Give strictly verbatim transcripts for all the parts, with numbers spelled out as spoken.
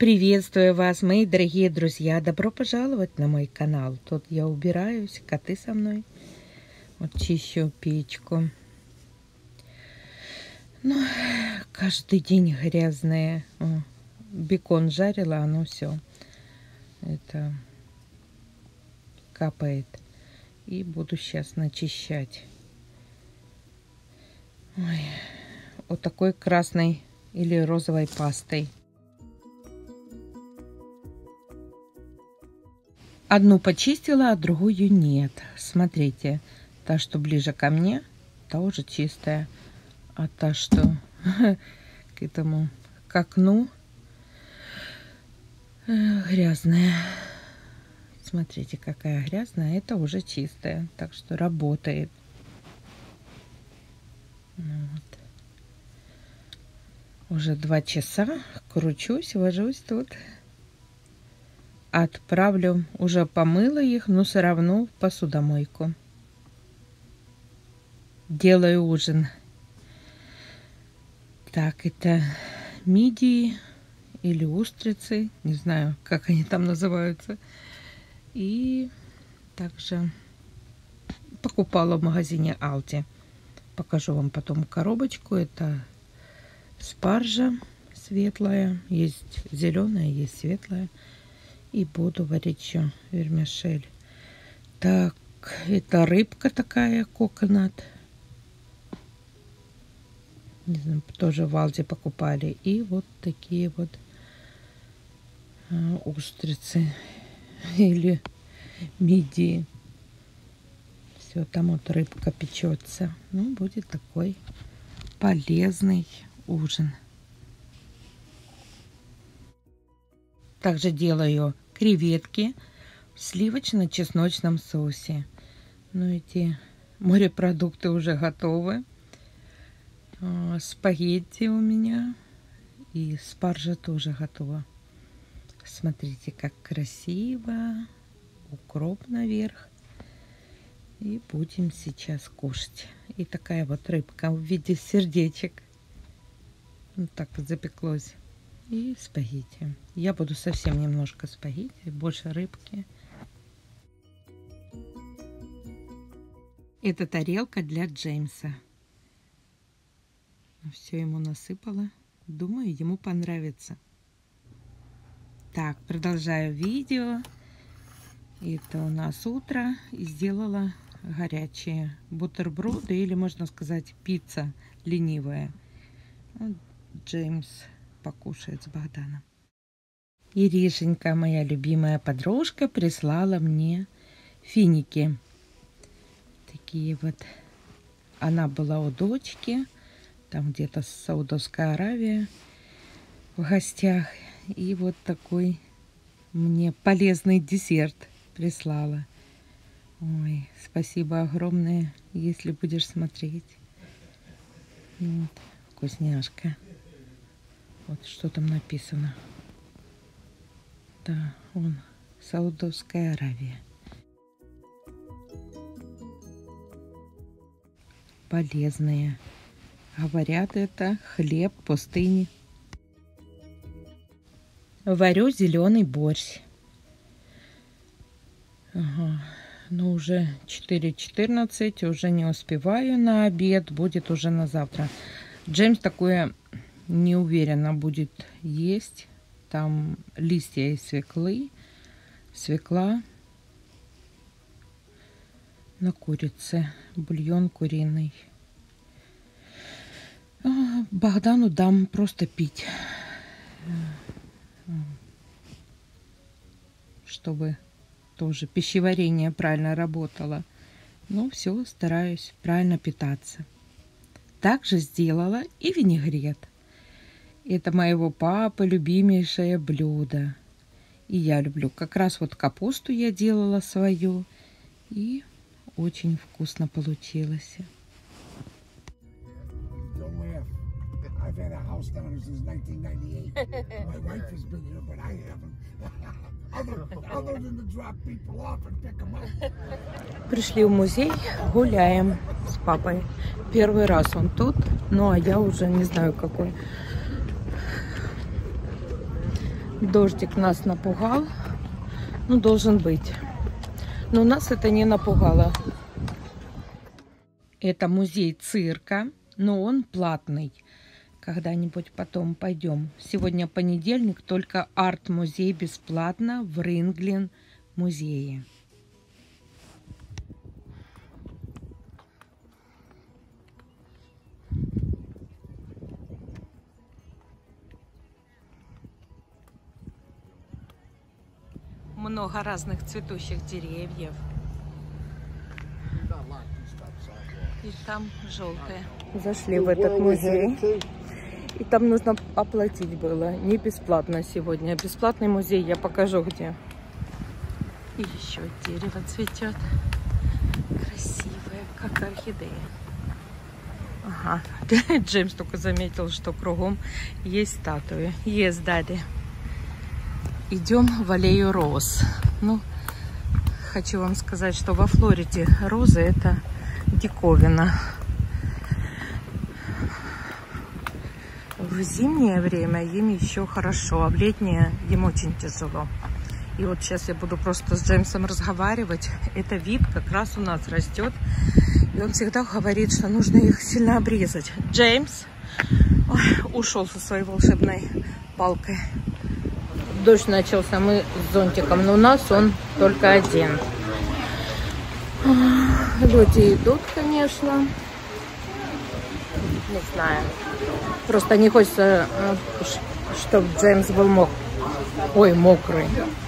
Приветствую вас, мои дорогие друзья. Добро пожаловать на мой канал. Тут я убираюсь, коты со мной. Вот чищу печку. Ну, каждый день грязные. О, бекон жарила, оно все. Это капает. И буду сейчас начищать. Ой, вот такой красной или розовой пастой. Одну почистила, а другую нет. Смотрите, та, что ближе ко мне, та уже чистая. А та, что к этому, к окну, грязная. Смотрите, какая грязная. Это уже чистая. Так что работает. Вот. Уже два часа кручусь, вожусь тут. Отправлю, уже помыла их, но все равно в посудомойку. Делаю ужин. Так, это мидии или устрицы, не знаю, как они там называются. И также покупала в магазине Aldi. Покажу вам потом коробочку. Это спаржа светлая, есть зеленая, есть светлая. И буду варить еще вермишель. Так, это рыбка такая, коконат. Не знаю, тоже в Aldi покупали. И вот такие вот а, устрицы или мидии. Все, там вот рыбка печется. Ну, будет такой полезный ужин. Также делаю креветки в сливочно-чесночном соусе. Ну, эти морепродукты уже готовы. Спагетти у меня. И спаржа тоже готова. Смотрите, как красиво. Укроп наверх. И будем сейчас кушать. И такая вот рыбка в виде сердечек. Вот так вот запеклось. И спагетти. Я буду совсем немножко спагетти, больше рыбки. Это тарелка для Джеймса. Все ему насыпала. Думаю, ему понравится. Так, продолжаю видео. Это у нас утро. И сделала горячие бутерброды, или, можно сказать, пицца ленивая. Вот Джеймс покушает с Богданом. Иришенька, моя любимая подружка, прислала мне финики. Такие вот. Она была у дочки, там где-то с Саудовской Аравии в гостях. И вот такой мне полезный десерт прислала. Ой, спасибо огромное, если будешь смотреть. Вот, вкусняшка. Вот что там написано. Да, он Саудовская Аравия. Полезные. Говорят, это хлеб пустыни. Варю зеленый борщ. Ага. Ну, уже четыре четырнадцать. Уже не успеваю на обед. Будет уже на завтра. Джеймс такое не уверенно будет есть. Там листья из свеклы, свекла на курице, бульон куриный. Богдану дам просто пить, чтобы тоже пищеварение правильно работало. Ну, все, стараюсь правильно питаться. Также сделала и винегрет. Это моего папы любимейшее блюдо. И я люблю. Как раз вот капусту я делала свою. И очень вкусно получилось. Пришли в музей, гуляем с папой. Первый раз он тут, ну а я уже не знаю какой. Дождик нас напугал. Ну, должен быть. Но нас это не напугало. Это музей цирка, но он платный. Когда-нибудь потом пойдем. Сегодня понедельник, только арт-музей бесплатно в Ринглин музее. Много разных цветущих деревьев. И там желтое. Зашли в этот музей. И там нужно оплатить было. Не бесплатно сегодня. Бесплатный музей. Я покажу где. И еще дерево цветет. Красивое, как орхидея. Ага. Джеймс только заметил, что кругом есть статуи. Yes, Daddy. Идем в аллею роз. Ну, хочу вам сказать, что во Флориде розы это диковина. В зимнее время им еще хорошо, а в летнее им очень тяжело. И вот сейчас я буду просто с Джеймсом разговаривать. Это вид как раз у нас растет. И он всегда говорит, что нужно их сильно обрезать. Джеймс ой, ушел со своей волшебной палкой. Дождь начался, мы с зонтиком, но у нас он только один. Люди идут, конечно. Не знаю. Просто не хочется, чтобы Джеймс был мок... Ой, мокрый.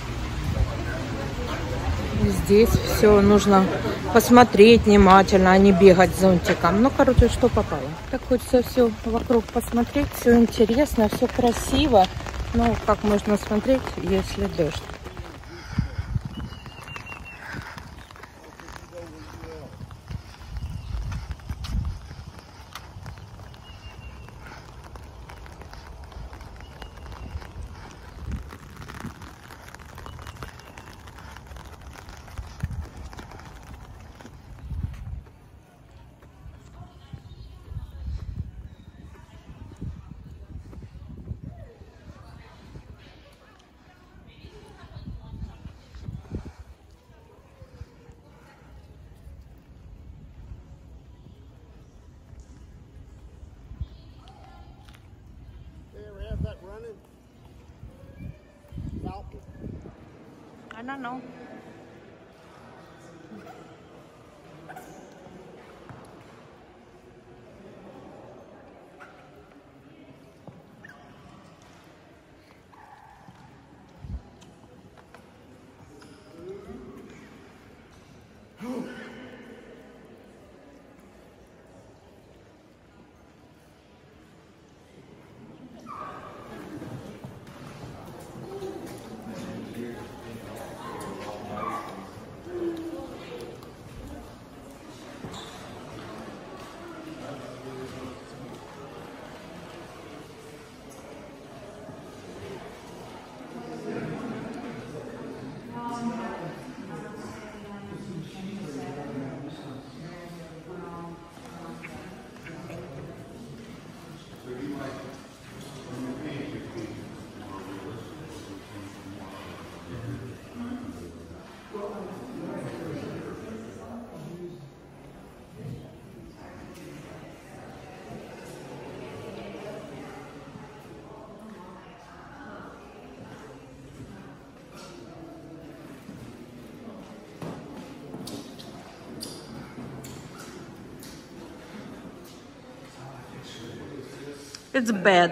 Здесь все нужно посмотреть внимательно, а не бегать зонтиком. Ну, короче, что попало. Так хочется все вокруг посмотреть, все интересно, все красиво. Ну, как можно смотреть, если дождь? I don't know. It's bed.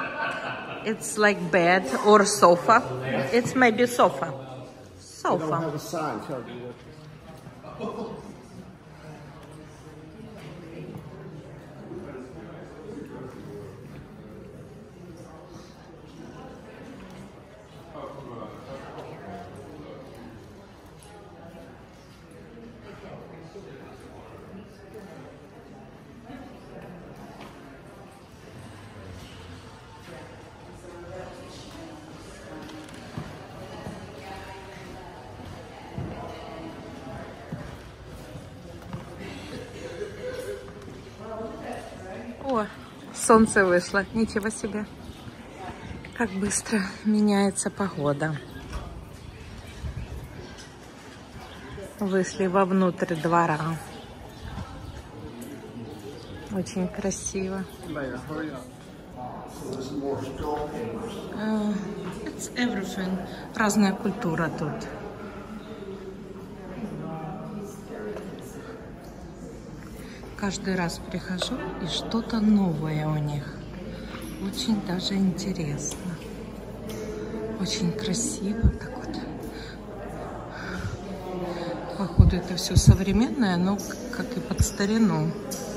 It's like bed or sofa. It's maybe sofa. Sofa. They don't have a sign telling you what. О, солнце вышло, ничего себе. Как быстро меняется погода. Вышли вовнутрь двора. Очень красиво. Uh, it's everything. Разная культура тут. Каждый раз прихожу, и что-то новое у них. Очень даже интересно. Очень красиво так вот. Походу это все современное, но как и под старину.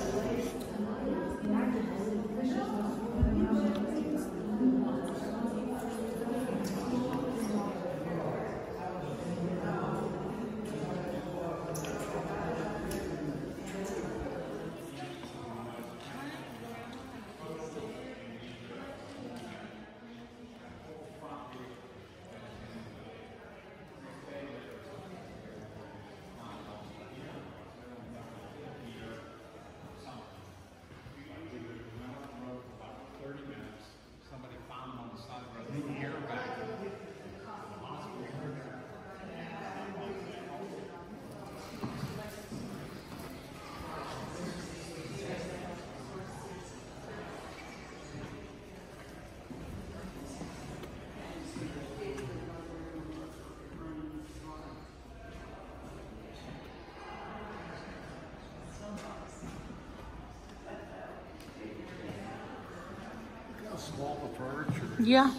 Yeah.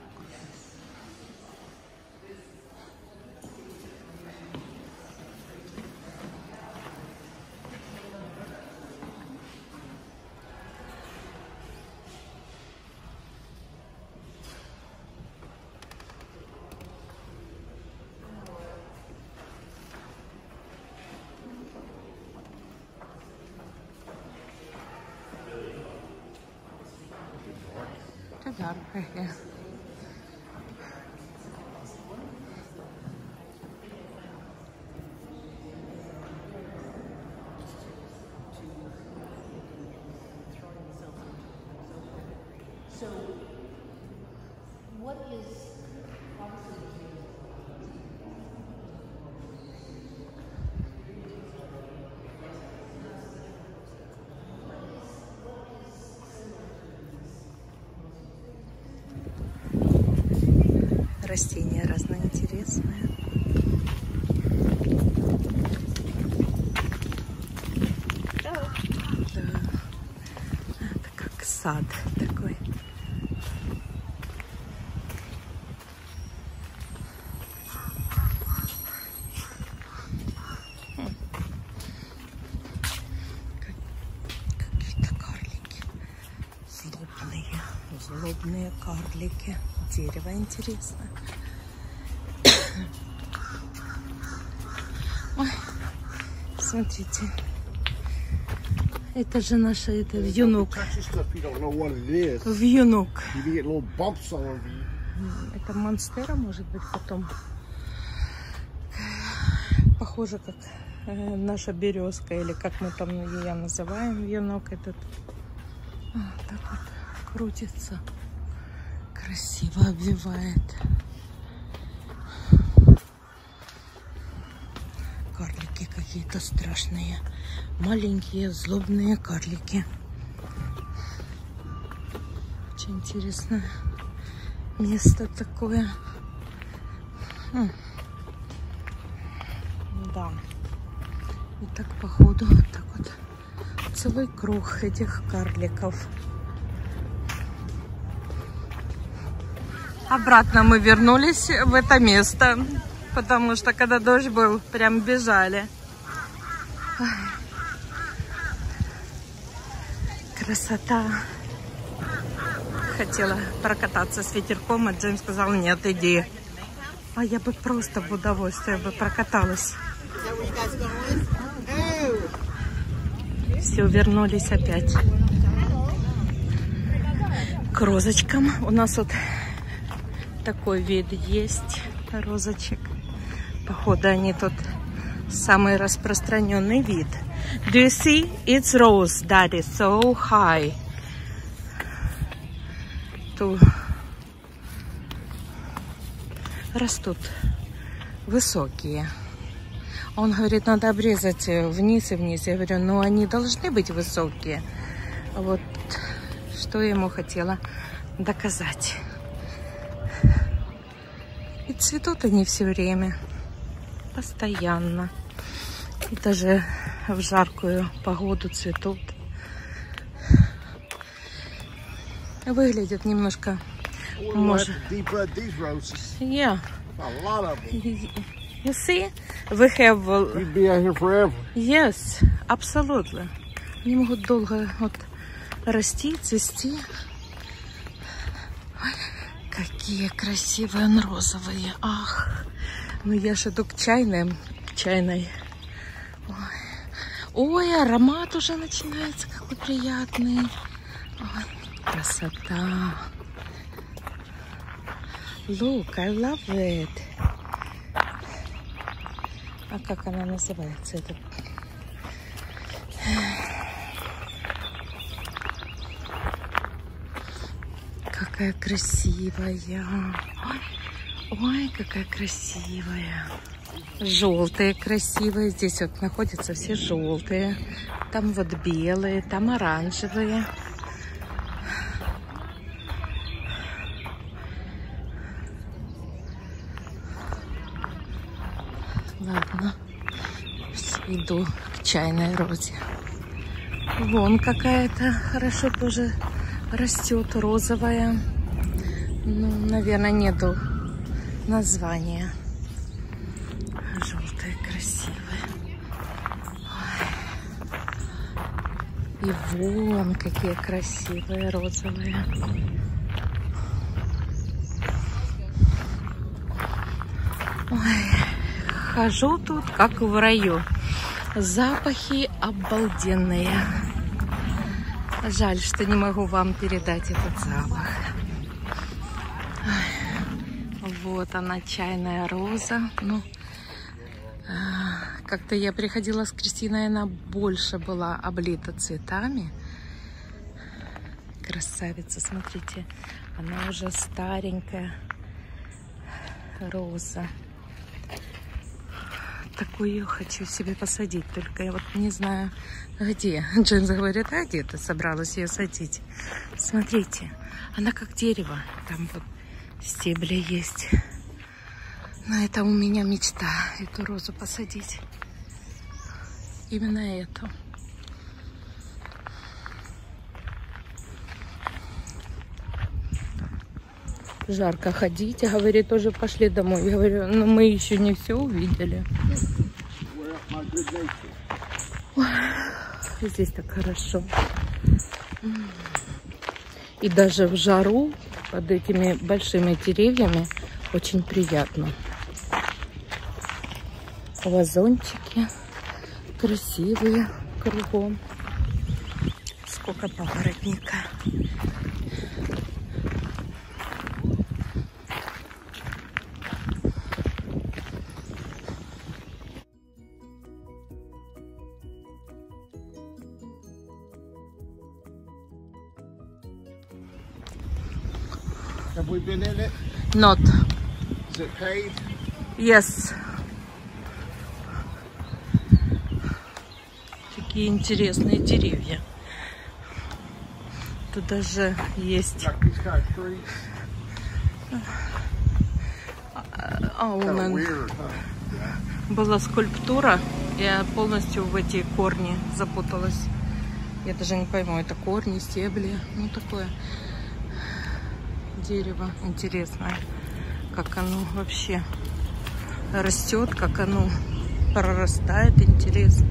Right here. So, what is растения разноинтересные. Да. Это как сад такой. Какие-то карлики. Злобные. Злобные карлики. Дерево интересно. Ой, смотрите. Это же наша, это вьюнок. Вьюнок. Это монстера, может быть, потом. Похоже, как э, наша березка, или как мы там ее называем, вьюнок этот. А, так вот крутится. Красиво обвивает. Карлики какие-то страшные. Маленькие, злобные карлики. Очень интересное место такое. Хм. Да. И так походу вот так вот целый круг этих карликов. Обратно мы вернулись в это место, потому что когда дождь был, прям бежали. Ой. Красота. Хотела прокататься с ветерком, а Джеймс сказал: нет, иди. А я бы просто в удовольствие бы прокаталась. Все, вернулись опять к розочкам. У нас вот такой вид есть розочек. Походу, они тут самый распространенный вид. Do you see? It's rose that is so high. To растут высокие. Он говорит, надо обрезать вниз и вниз. Я говорю, ну они должны быть высокие. Вот что я ему хотела доказать. И цветут они все время, постоянно. И даже в жаркую погоду цветут. Выглядят немножко, может... Yeah. A lot of them. You see, we have... You'd be out here forever. Yes, absolutely. Они могут долго вот расти, цвести. Ой, какие красивые он розовые. Ах, ну я же иду к чайной, к чайной. Ой. Ой, аромат уже начинается, какой приятный. Ой, красота. Look, I love it. А как она называется? Этот? Какая красивая. Ой, ой, какая красивая. Желтые красивые. Здесь вот находятся все желтые. Там вот белые, там оранжевые. Ладно, иду к чайной розе. Вон какая-то хорошо тоже растет, розовая. Ну, наверное, нету названия. Желтая, красивая. Ой. И вон какие красивые розовые. Ой. Хожу тут, как в раю. Запахи обалденные. Жаль, что не могу вам передать этот запах. Ой. Вот она, чайная роза. Ну, как-то я приходила с Кристиной, она больше была облита цветами. Красавица, смотрите. Она уже старенькая роза. Такую хочу себе посадить, только я вот не знаю, где. Джеймс говорит, а где ты собралась ее садить? Смотрите, она как дерево. Там вот стебли есть. Но это у меня мечта, эту розу посадить. Именно эту. Жарко ходить, а говорит, тоже пошли домой. Я говорю, ну мы еще не все увидели. Ой, здесь так хорошо. И даже в жару под этими большими деревьями очень приятно. Вазончики красивые кругом. Сколько папоротника. Have we been in it? Not. Is it paved? Yes. Такие интересные деревья. Тут даже есть... Like these kind of trees? А, у Kind of нас weird, huh? была скульптура, я полностью в эти корни запуталась. Я даже не пойму, это корни, стебли, ну такое дерево интересное, как оно вообще растет, как оно прорастает, интересно.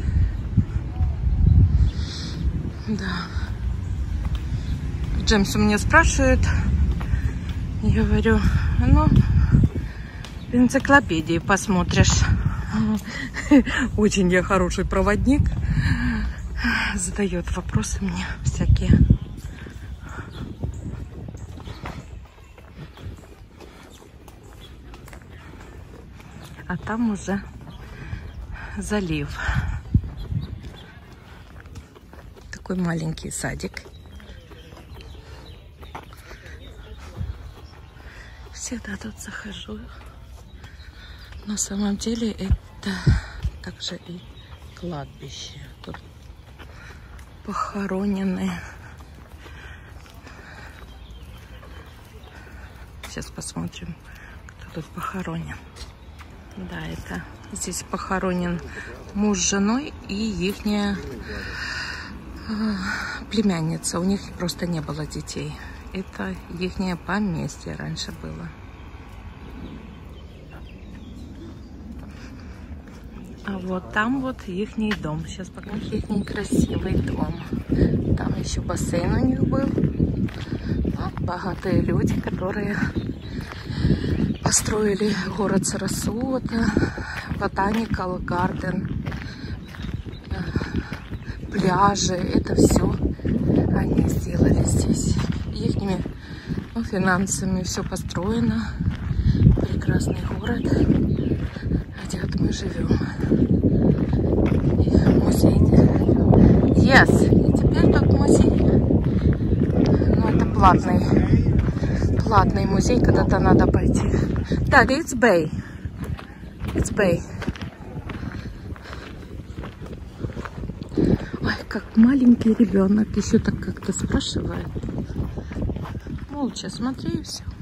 Да. Джеймс у меня спрашивает, я говорю, ну, в энциклопедии посмотришь. Очень я хороший проводник. Задает вопросы мне всякие. А там уже залив. Такой маленький садик. всегда тут захожу. На самом деле это также и кладбище. Тут похоронены. Сейчас посмотрим, кто тут похоронен. Да, это здесь похоронен муж с женой и ихняя э, племянница. У них просто не было детей. Это ихнее поместье раньше было. А вот там вот ихний дом. Сейчас покажу ихний красивый дом. Там еще бассейн у них был. Богатые люди, которые построили город Сарасота, Ботаникал Гарден, пляжи. Это все они сделали здесь. Ихними ну, финансами все построено. Прекрасный город, где вот мы живем. И музей. Yes. И теперь тут музей. Ну, это платный. Платный музей, когда-то надо пойти. Да, it's Bay. It's Bay. Ой, как маленький ребенок еще так как-то спрашивает. Молча смотри и все.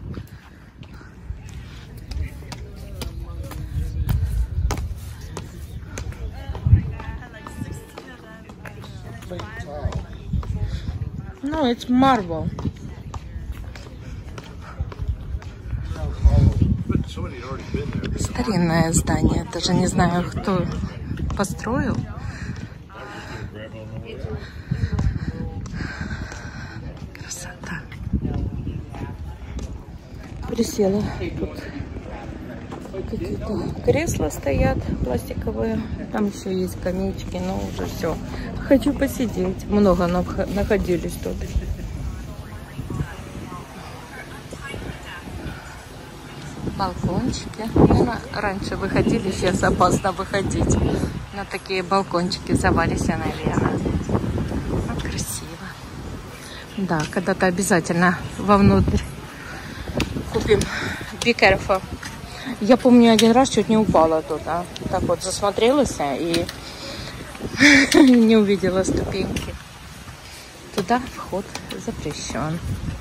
No, it's marble. Старинное здание. Даже не знаю, кто построил. Красота. Присела. Тут какие-то кресла стоят пластиковые. Там еще есть скамеечки, но уже все. Хочу посидеть. Много находились тут. Балкончики. Наверное, раньше выходили, сейчас опасно выходить. На такие балкончики завались, наверное. Вот красиво. Да, когда-то обязательно вовнутрь купим. Be careful. Я помню, один раз чуть не упала туда. Так вот засмотрелась и не увидела ступеньки. Туда вход запрещен.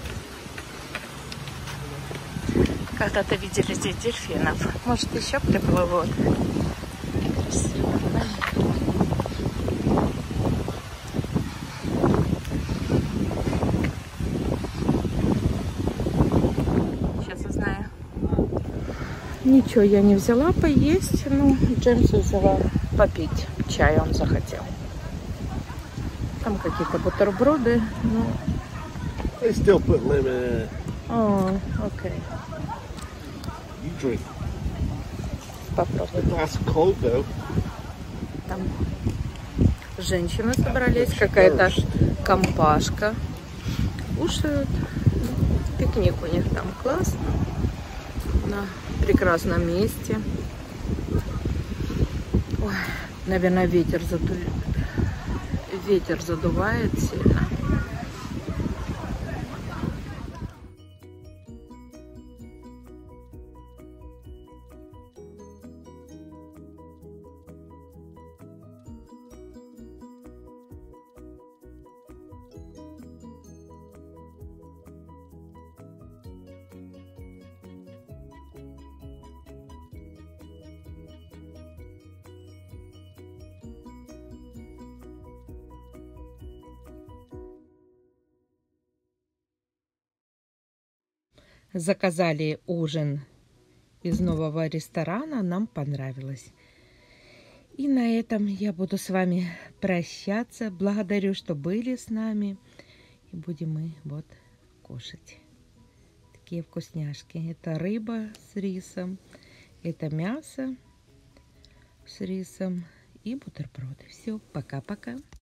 Когда-то видели здесь дельфинов. Может, еще приплывут. Красиво. Сейчас узнаю. Ничего я не взяла поесть. Ну, Джеймсу взяла попить чай, он захотел. Там какие-то бутерброды. Ну... They still put lemon in it. О, окей. You drink. Попробуй. That's cold though. Там женщины собрались, какая-то компашка. Кушают. Пикник у них там классно. На прекрасном месте. Ой, наверное, ветер задует. Ветер задувает сильно. Заказали ужин из нового ресторана, нам понравилось. И на этом я буду с вами прощаться. Благодарю, что были с нами. И будем мы вот кушать. Такие вкусняшки. Это рыба с рисом, это мясо с рисом и бутерброды. Все, пока-пока.